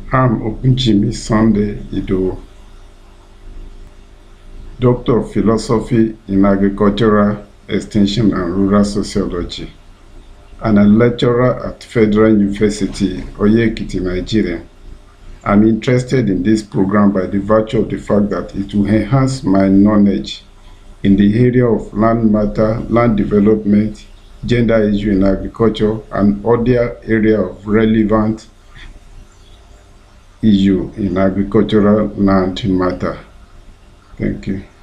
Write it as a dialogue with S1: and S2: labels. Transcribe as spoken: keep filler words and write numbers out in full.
S1: I'm Ogunjimi Sunday Idowu, Doctor of Philosophy in Agricultural Extension and Rural Sociology, and a lecturer at Federal University, Oye-Ekiti, Nigeria. I'm interested in this program by the virtue of the fact that it will enhance my knowledge in the area of land matter, land development, gender issue in agriculture, and other area of relevant issue in agricultural land matter. Thank you.